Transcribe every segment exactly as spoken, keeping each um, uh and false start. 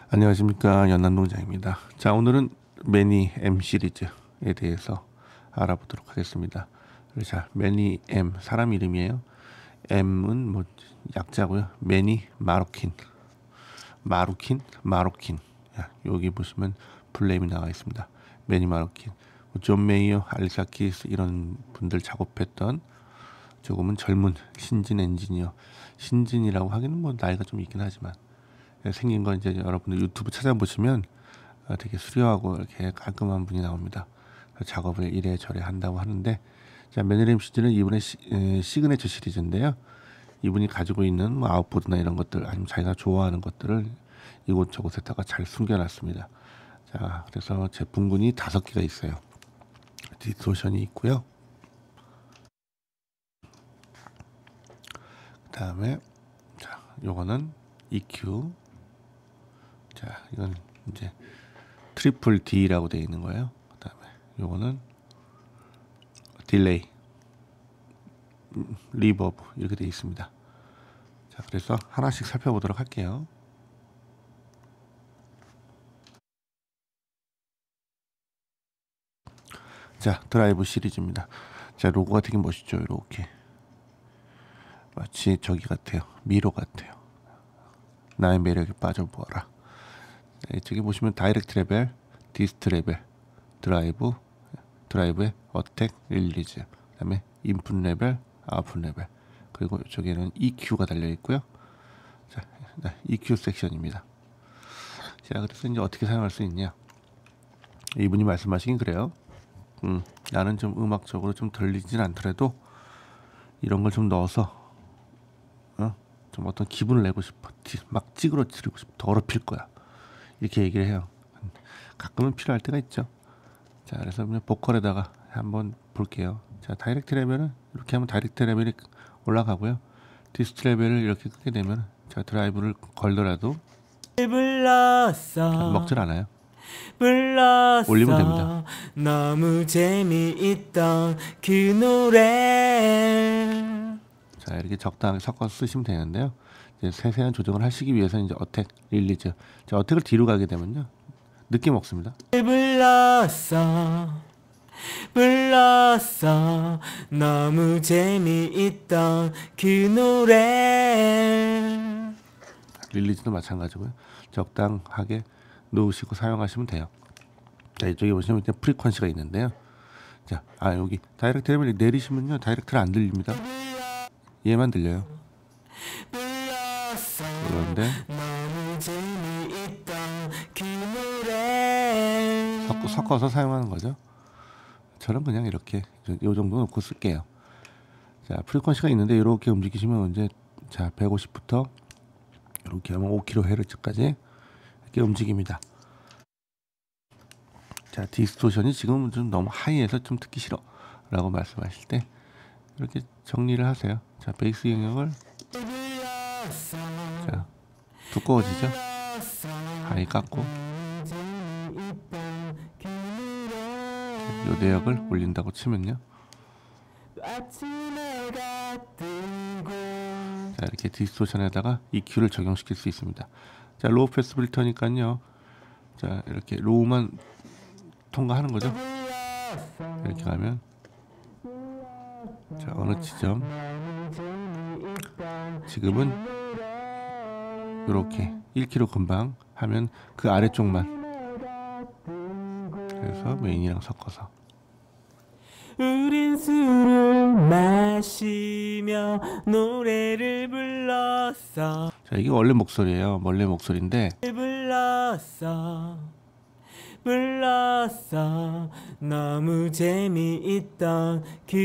안녕하십니까, 연남동장입니다. 자, 오늘은 매니 M 시리즈에 대해서 알아보도록 하겠습니다. 자, 매니 M 사람 이름이에요. M은 뭐 약자고요. 매니 마루킨, 마루킨, 마루킨. 야, 여기 보시면 풀네임이 나와 있습니다. 매니 마루킨. 존 메이어, 알리사 키스 이런 분들 작업했던 조금은 젊은 신진 엔지니어. 신진이라고 하기는 뭐 나이가 좀 있긴 하지만 생긴 건 이제 여러분들 유튜브 찾아보시면 되게 수려하고 이렇게 깔끔한 분이 나옵니다. 작업을 이래저래 한다고 하는데, 자, 매니램 시리즈는 이분의 시, 에, 시그네처 시리즈인데요. 이분이 가지고 있는 뭐 아웃보드나 이런 것들, 아니면 자기가 좋아하는 것들을 이곳저곳에다가 잘 숨겨놨습니다. 자, 그래서 제품군이 다섯 개가 있어요. 디스토션이 있고요. 그 다음에 자, 요거는 이큐. 자, 이건 이제 트리플 D라고 되어 있는 거예요. 그 다음에 요거는 딜레이, 리버브 이렇게 되어 있습니다. 자, 그래서 하나씩 살펴보도록 할게요. 자, 드라이브 시리즈입니다. 자, 로고가 되게 멋있죠. 이렇게 마치 저기 같아요. 미로 같아요. 나의 매력에 빠져보아라. 네, 저기 보시면 다이렉트 레벨, 디스트 레벨, 드라이브, 드라이브의 어택, 릴리즈, 그 다음에 인풋 레벨, 아웃풋 레벨, 그리고 저기에는 이큐가 달려 있고요. 자, 네, 이큐 섹션입니다. 자, 그래서 이제 어떻게 사용할 수 있냐? 이분이 말씀하시긴 그래요. 음, 나는 좀 음악적으로 좀 들리진 않더라도 이런 걸 좀 넣어서 어? 좀 어떤 기분을 내고 싶어. 막 찌그러뜨리고 싶어. 더럽힐 거야. 이렇게 얘기를 해요. 가끔은 필요할 때가 있죠. 자, 그래서 그냥 보컬에다가 한번 볼게요. 자, 다이렉트 레벨은 이렇게 하면 다이렉트 레벨이 올라가고요. 디스트 레벨을 이렇게 끄게 되면 자, 드라이브를 걸더라도 불렀어. 먹질 않아요. 불렀어. 올리면 됩니다. 너무 재미있던 그 노래. 자, 이렇게 적당하게 섞어서 쓰시면 되는데요. 이제 세세한 조정을 하시기 위해서 이제 어택, 릴리즈. 자, 어택을 뒤로 가게 되면요, 느낌 없습니다. 불렀어. 불렀어. 너무 재미있던 그 노래. 릴리즈도 마찬가지고요. 적당하게 놓으시고 사용하시면 돼요. 자, 이쪽에 보시면 이제 프리퀀시가 있는데요. 자, 아, 여기 다이렉트 레벨 내리시면요, 다이렉트를 안 들립니다. 얘만 들려요. 그런데 섞, 섞어서 사용하는 거죠. 저는 그냥 이렇게 요 정도 놓고 쓸게요. 자, 프리퀀시가 있는데 이렇게 움직이시면 이제 자, 백오십부터 이렇게 하면 오 킬로헤르츠까지 이렇게 움직입니다. 자, 디스토션이 지금 좀 너무 하이해서 좀 듣기 싫어 라고 말씀하실 때 이렇게 정리를 하세요. 자, 베이스 영역을 자, 두꺼워지죠? 하이 깎고 요 내역을 올린다고 치면요, 자, 이렇게 디스토션에다가 이큐를 적용시킬 수 있습니다. 자, 로우 패스 필터니까요, 자, 이렇게 로우만 통과하는 거죠. 이렇게 가면 자, 어느 지점 지금은 이렇게 일 킬로미터 금방 하면 그 아래쪽만, 그래서 메인이랑 섞어서 우린 술을 마시며 노래를 불렀어. 자, 이게 원래 목소리예요. 원래 목소리인데 불렀어. 불렀어. 너무 재미있던 그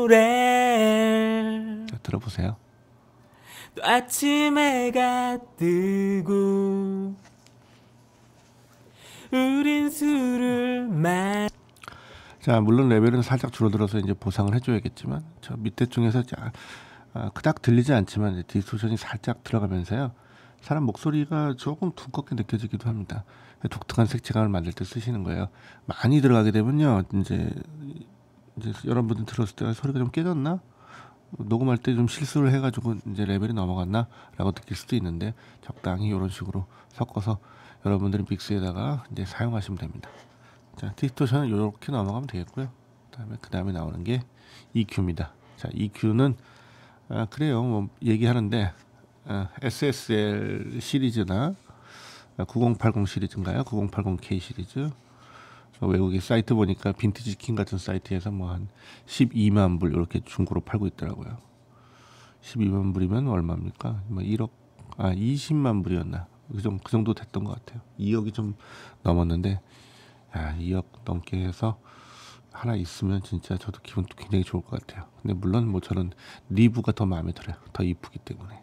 노래. 자, 들어보세요. 또 아침 해가 뜨고 우린 술을 마. 자, 물론 레벨은 살짝 줄어들어서 이제 보상을 해줘야겠지만 저 밑에 중에서 자, 아, 그닥 들리지 않지만 이제 디스토션이 살짝 들어가면서요, 사람 목소리가 조금 두껍게 느껴지기도 합니다. 독특한 색채감을 만들 때 쓰시는 거예요. 많이 들어가게 되면요, 이제 이제 여러분들 들었을 때 소리가 좀 깨졌나? 녹음할 때 좀 실수를 해가지고 이제 레벨이 넘어갔나라고 느낄 수도 있는데 적당히 이런 식으로 섞어서 여러분들이 믹스에다가 이제 사용하시면 됩니다. 자, 디스토션은 이렇게 넘어가면 되겠고요. 그다음에 그 다음에 나오는 게 이큐입니다. 자, 이큐는 아, 그래요. 뭐 얘기하는데 아, 에스에스엘 시리즈나 아, 구공팔공 시리즈인가요? 구공팔공 케이 시리즈. 외국의 사이트 보니까 빈티지 킹 같은 사이트에서 뭐 한 십이만 불 이렇게 중고로 팔고 있더라고요. 십이만 불이면 얼마입니까? 뭐 일억, 아 이십만 불이었나? 그 정도, 그 정도 됐던 것 같아요. 이억이 좀 넘었는데, 야, 이억 넘게 해서 하나 있으면 진짜 저도 기분 굉장히 좋을 것 같아요. 근데 물론 뭐 저는 리브가 더 마음에 들어요. 더 이쁘기 때문에.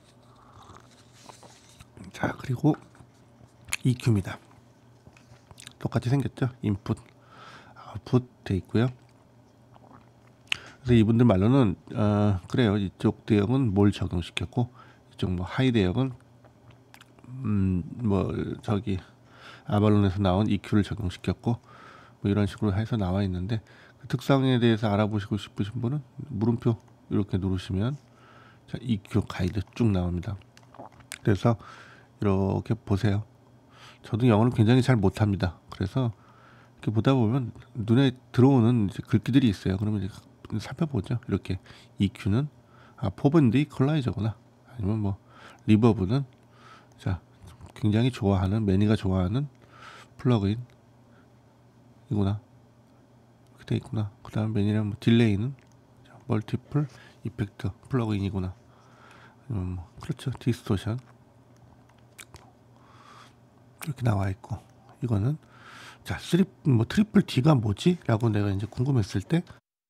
자, 그리고 이큐입니다. 똑같이 생겼죠. 인풋, 아웃풋 돼 있고요. 그래서 이분들 말로는 어, 그래요. 이쪽 대역은 뭘 적용시켰고 이쪽 뭐 하이 대역은 음, 뭐 저기 아발론에서 나온 이큐를 적용시켰고 뭐 이런 식으로 해서 나와 있는데 그 특성에 대해서 알아보시고 싶으신 분은 물음표 이렇게 누르시면 자, 이큐 가이드 쭉 나옵니다. 그래서 이렇게 보세요. 저도 영어를 굉장히 잘 못합니다. 그래서 이렇게 보다 보면 눈에 들어오는 이제 글귀들이 있어요. 그러면 이제 살펴보죠. 이렇게 이큐는 아 포밴드 이퀄라이저구나. 아니면 뭐 리버브는 자 굉장히 좋아하는 매니가 좋아하는 플러그인 이구나. 이렇게 돼 있구나. 그 다음 매니랑 뭐 딜레이는 자, 멀티플 이펙트 플러그인이구나. 아니면 뭐 그렇죠. 디스토션 이렇게 나와 있고 이거는 자 쓰리 뭐 트리플 D가 뭐지? 라고 내가 이제 궁금했을 때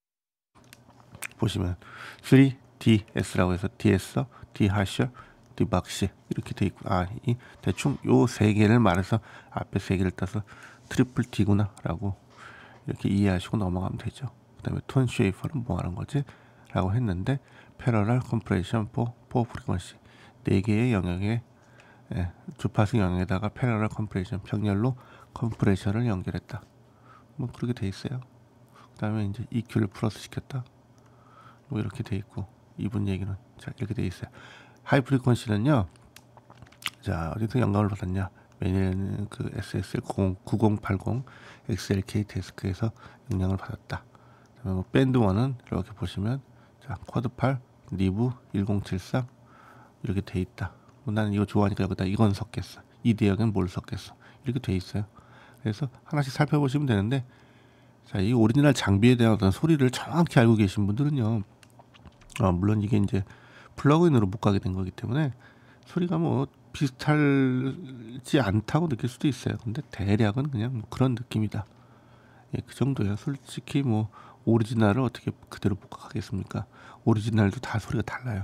보시면 쓰리 디 에스라고 해서 디에스, 디하셔, 디박시 이렇게 돼 있고 아 이 대충 요 세 개를 말해서 앞에 세 개를 따서 트리플 D구나 라고 이렇게 이해하시고 넘어가면 되죠. 그 다음에 톤 쉐이퍼는 뭐 하는 거지? 라고 했는데 패러럴 컴프레션 포 포 프리퀀시 네 개의 영역에 예, 주파수 영역에다가 패러럴 컴프레션 평렬로 컴프레션을 연결했다. 뭐 그렇게 돼 있어요. 그다음에 이제 이큐를 플러스 시켰다. 뭐 이렇게 돼 있고 이분 얘기는 자 이렇게 돼 있어요. 하이 프리퀀시는요. 자 어디서 영감을 받았냐? 매년 그 에스에스엘 구공팔공 엑스엘케이 데스크에서 영향을 받았다. 그다음에 뭐 밴드 원은 이렇게 보시면 자 쿼드 팔 리브 일공칠삼 이렇게 돼 있다. 나는 이거 좋아하니까 여기다 이건 섞겠어. 이 대역엔 뭘 섞겠어. 이렇게 돼 있어요. 그래서 하나씩 살펴보시면 되는데 자, 이 오리지널 장비에 대한 어떤 소리를 정확히 알고 계신 분들은요. 어, 물론 이게 이제 플러그인으로 못 가게 된 거기 때문에 소리가 뭐 비슷하지 않다고 느낄 수도 있어요. 근데 대략은 그냥 뭐 그런 느낌이다. 예, 그 정도예요. 솔직히 뭐 오리지널을 어떻게 그대로 복각하겠습니까? 오리지널도 다 소리가 달라요.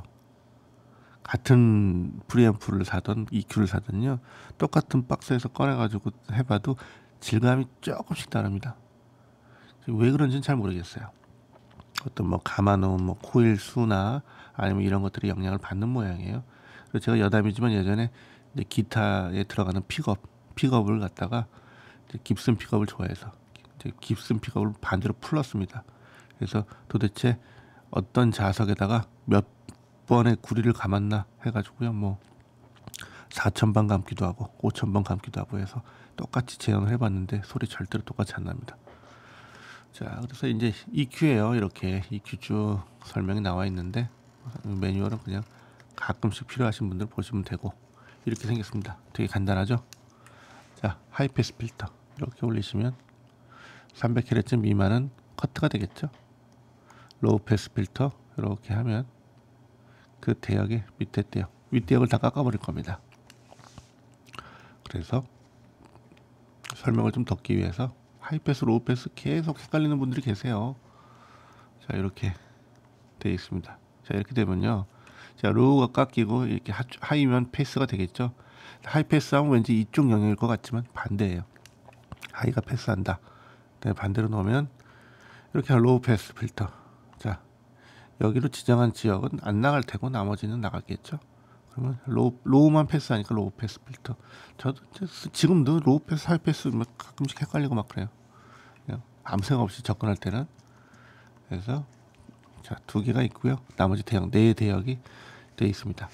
같은 프리앰프를 사던 이큐를 사던요 똑같은 박스에서 꺼내가지고 해봐도 질감이 조금씩 다릅니다. 왜 그런지는 잘 모르겠어요. 어떤 뭐 감아놓은 뭐 코일 수나 아니면 이런 것들이 영향을 받는 모양이에요. 그래서 제가 여담이지만 예전에 이제 기타에 들어가는 픽업 픽업을 갖다가 이제 깁슨 픽업을 좋아해서 이제 깁슨 픽업을 반대로 풀었습니다. 그래서 도대체 어떤 자석에다가 몇 번에 구리를 감았나 해가지고요 뭐 사천 번 감기도 하고 오천 번 감기도 하고 해서 똑같이 재현을 해봤는데 소리 절대로 똑같이 안 납니다. 자 그래서 이제 이큐예요. 이렇게 이큐 쭉 설명이 나와 있는데 매뉴얼은 그냥 가끔씩 필요하신 분들 보시면 되고 이렇게 생겼습니다. 되게 간단하죠. 자 하이패스 필터 이렇게 올리시면 삼백 헤르츠 미만은 커트가 되겠죠. 로우 패스 필터 이렇게 하면 그 대역의 밑에 대역, 윗대역을 다 깎아버릴 겁니다. 그래서 설명을 좀 덮기 위해서 하이패스, 로우패스 계속 헷갈리는 분들이 계세요. 자 이렇게 되어 있습니다. 자 이렇게 되면요, 자 로우가 깎이고 이렇게 하, 하이면 패스가 되겠죠. 하이패스하면 왠지 이쪽 영역일 것 같지만 반대예요. 하이가 패스한다. 반대로 놓으면 이렇게 로우 패스 필터. 자 여기로 지정한 지역은 안 나갈 테고 나머지는 나가겠죠. 그러면 로우, 로우만 패스하니까 로우 패스 필터. 저도 지금도 로우 패스, 하이 패스 가끔씩 헷갈리고 막 그래요. 그냥 아무 생각 없이 접근할 때는. 그래서 자, 두 개가 있고요. 나머지 대역 네 대역이 되어 있습니다.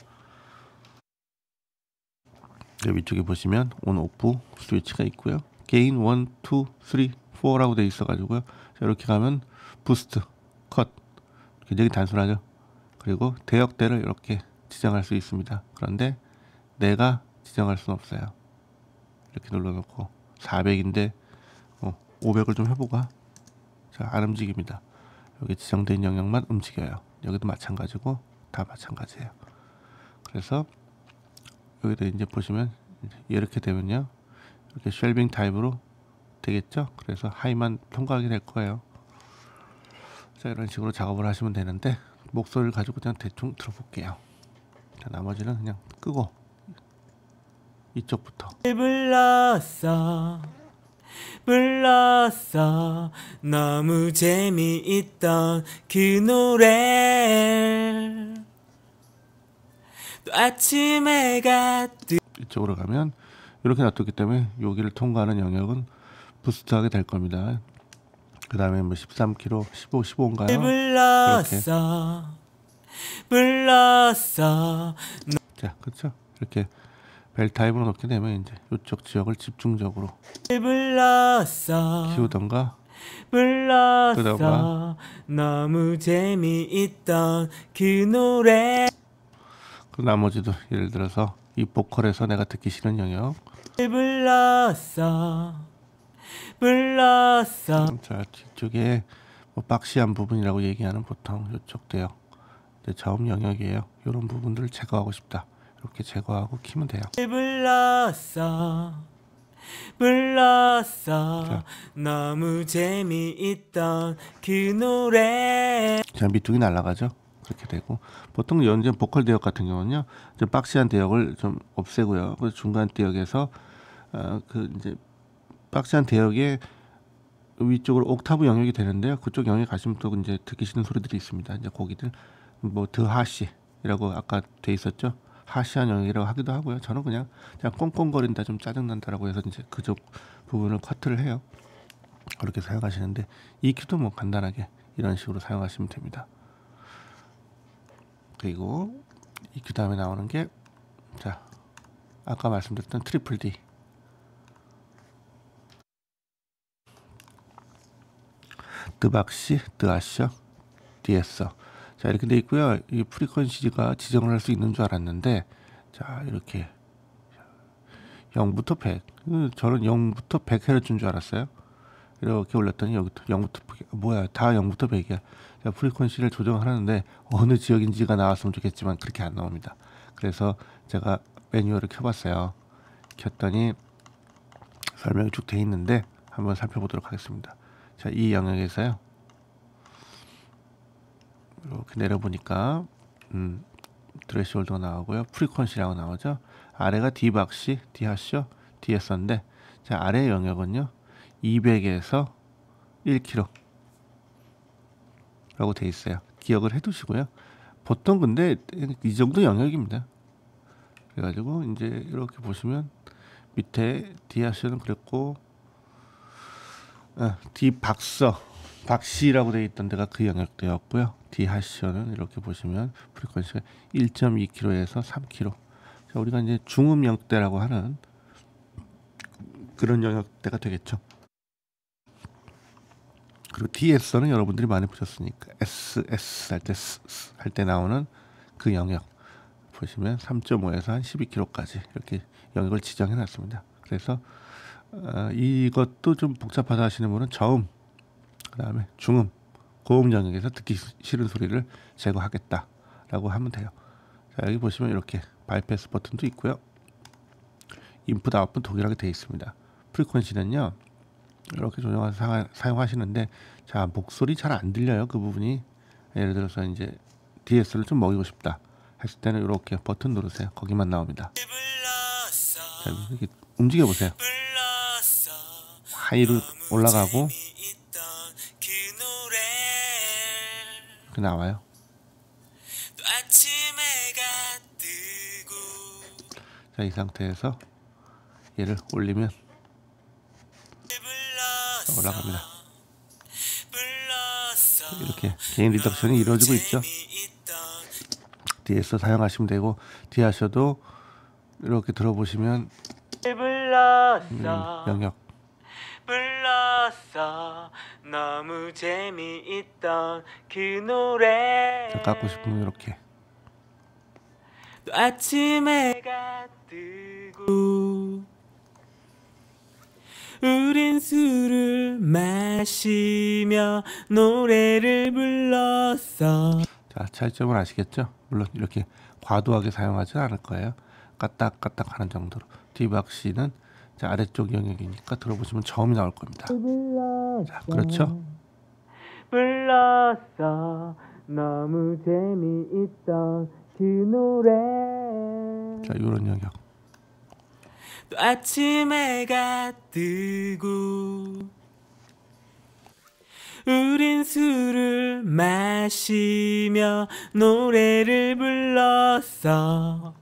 위쪽에 보시면 온 오프 스위치가 있고요. 게인 일, 이, 삼, 사라고 되어 있어 가지고요. 자, 이렇게 가면 부스트, 컷 굉장히 단순하죠. 그리고 대역대를 이렇게 지정할 수 있습니다. 그런데 내가 지정할 수는 없어요. 이렇게 눌러놓고 사백인데 어, 오백을 좀 해보가. 자, 안 움직입니다. 여기 지정된 영역만 움직여요. 여기도 마찬가지고 다 마찬가지예요. 그래서 여기다 이제 보시면 이렇게 되면요, 이렇게 쉘빙 타입으로 되겠죠. 그래서 하이만 통과하게 될 거예요. 자, 이런 식으로 작업을 하시면 되는데 목소리를 가지고 그냥 대충 들어볼게요. 자, 나머지는 그냥 끄고 이쪽부터. 불렀어 불렀어 너무 재미있던 그 노래 또 아침 해가 뜨 이쪽으로 가면 이렇게 놔뒀기 때문에 여기를 통과하는 영역은 부스트하게 될 겁니다. 그 다음에 뭐 십삼 킬로미터, 십오, 십오인가요? 불렀어 불렀어 자, 그렇죠. 이렇게 벨 타입으로 놓게 되면 이제 이쪽 지역을 집중적으로 불렀어 키우던가 불렀어 그러다가 너무 재미있던 그 노래 그 나머지도 예를 들어서 이 보컬에서 내가 듣기 싫은 영역. 불렀어 불렀어 자, 뒤쪽에 뭐 박시한 부분이라고 얘기하는 보통 이쪽 대역 이제 저음 영역이에요. 이런 부분들을 제거하고 싶다. 이렇게 제거하고 키면 돼요. 불렀어 불렀어 자. 너무 재미있던 그 노래 자, 밑둥이 날아가죠. 그렇게 되고 보통 연전 보컬 대역 같은 경우는요, 좀 박시한 대역을 좀 없애고요. 그래서 중간 대역에서 어, 그 이제 박시한 대역의 위쪽으로 옥타브 영역이 되는데요. 그쪽 영역에 가시면 또 이제 듣기 싫은 소리들이 있습니다. 이제 거기들 뭐 드하시라고 아까 돼 있었죠. 하시한 영역이라고 하기도 하고요. 저는 그냥 그냥 꽁꽁거린다, 좀 짜증난다라고 해서 이제 그쪽 부분을 커트를 해요. 그렇게 사용하시는데 이큐도 뭐 간단하게 이런 식으로 사용하시면 됩니다. 그리고 이큐 다음에 나오는 게, 자, 아까 말씀드렸던 트리플 D. 드박시, 드아셔, 디에서. 자, 이렇게 돼 있고요. 이 프리퀀시가 지정을 할 수 있는 줄 알았는데, 자, 이렇게 영부터 백. 저는 영부터 백 헤르츠인 줄 알았어요. 이렇게 올렸더니 여기부터 영부터 백. 뭐야, 다 영부터 백이야. 자, 프리퀀시를 조정하는데 어느 지역인지가 나왔으면 좋겠지만 그렇게 안 나옵니다. 그래서 제가 매뉴얼을 켜봤어요. 켰더니 설명이 쭉 돼 있는데 한번 살펴보도록 하겠습니다. 자, 이 영역에서요, 이렇게 내려보니까 음, 드레시홀드가 나오고요, 프리퀀시라고 나오죠. 아래가 D박시, D하셔, D에서인데, 자, 아래 영역은요 이백에서 일 킬로미터 라고 돼 있어요. 기억을 해두시고요. 보통 근데 이 정도 영역입니다. 그래가지고 이제 이렇게 보시면 밑에 D하셔는 그랬고, 아, D박서, 박시라고 되어 있던 데가 그 영역대였고요. D하셔는 이렇게 보시면 프리퀀시가 일 점 이 킬로미터에서 삼 킬로미터. 자, 우리가 이제 중음 영역대라고 하는 그런 영역대가 되겠죠. 그리고 디에서는 여러분들이 많이 보셨으니까 에스 에스 할 때 할 때 나오는 그 영역 보시면 삼 점 오에서 한 십이 킬로미터까지 이렇게 영역을 지정해 놨습니다. 그래서 어, 이것도 좀 복잡하다 하시는 분은 저음, 그 다음에 중음, 고음 영역에서 듣기 싫은 소리를 제거하겠다라고 하면 돼요. 자, 여기 보시면 이렇게 바이패스 버튼도 있고요. 인풋 아웃풋 동일하게 되어 있습니다. 프리퀀시는요 이렇게 조정해서 사, 사용하시는데, 자, 목소리 잘 안 들려요. 그 부분이. 예를 들어서 이제 디에스를 좀 먹이고 싶다 했을 때는 이렇게 버튼 누르세요. 거기만 나옵니다. 자, 이렇게 움직여 보세요. 하이로 올라가고 이렇게 나와요. 자, 이 상태에서 얘를 올리면 올라갑니다. 이렇게 개인 리덕션이 이루어지고 있죠. 디에서 사용하시면 되고 D 하셔도 이렇게 들어보시면 불렀어 음, 영역 불렀어 너무 재미있던 그 노래 자, 깎고 싶으면 이렇게 또 아침 해가 뜨고 우린 술을 마시며 노래를 불렀어. 자, 차이점을 아시겠죠? 물론 이렇게 과도하게 사용하지는 않을 거예요. 까딱까딱 하는 정도로. 디박시는 자, 아래쪽 영역이니까 들어보시면 저음이 나올 겁니다. 자, 그렇죠? 불렀어 너무 재미있던 그 노래 자, 이런 영역. 또 아침 해가 뜨고 우린 술을 마시며 노래를 불렀어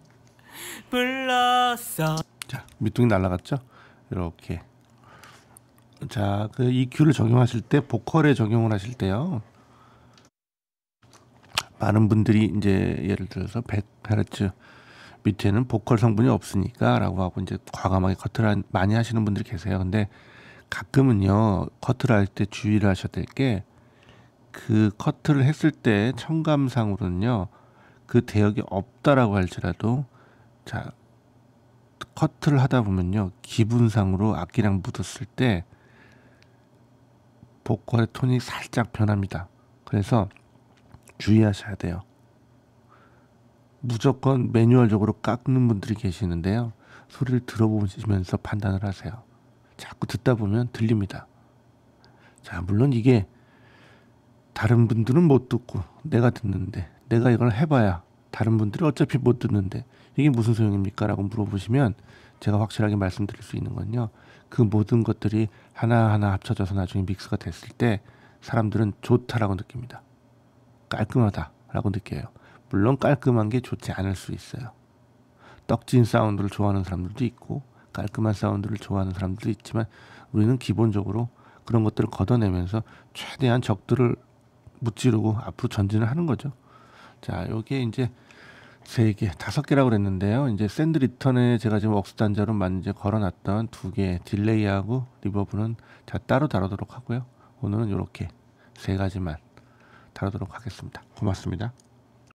불렀어. 자, 밑둥이 날아갔죠? 이렇게. 자, 그 이큐를 적용하실 때 보컬에 적용을 하실 때요. 많은 분들이 이제 예를 들어서 백 헤르츠 밑에는 보컬 성분이 없으니까 라고 하고 이제 과감하게 커트를 많이 하시는 분들이 계세요. 근데 가끔은요, 커트를 할 때 주의를 하셔야 될 게 그 커트를 했을 때 청감상으로는요, 그 대역이 없다라고 할지라도 자, 커트를 하다 보면요, 기분상으로 악기랑 묻었을 때 보컬의 톤이 살짝 변합니다. 그래서 주의하셔야 돼요. 무조건 매뉴얼적으로 깎는 분들이 계시는데요. 소리를 들어보시면서 판단을 하세요. 자꾸 듣다 보면 들립니다. 자, 물론 이게 다른 분들은 못 듣고 내가 듣는데 내가 이걸 해봐야 다른 분들이 어차피 못 듣는데 이게 무슨 소용입니까? 라고 물어보시면 제가 확실하게 말씀드릴 수 있는 건요. 그 모든 것들이 하나하나 합쳐져서 나중에 믹스가 됐을 때 사람들은 좋다라고 느낍니다. 깔끔하다라고 느껴요. 물론 깔끔한 게 좋지 않을 수 있어요. 떡진 사운드를 좋아하는 사람들도 있고 깔끔한 사운드를 좋아하는 사람들도 있지만 우리는 기본적으로 그런 것들을 걷어내면서 최대한 적들을 무찌르고 앞으로 전진을 하는 거죠. 자, 요게 이제 세 개, 다섯 개라고 그랬는데요. 이제 샌드 리턴에 제가 지금 억스 단자로 만 이제 걸어놨던 두 개, 딜레이하고 리버브는 자 따로 다루도록 하고요. 오늘은 이렇게 세 가지만 다루도록 하겠습니다. 고맙습니다.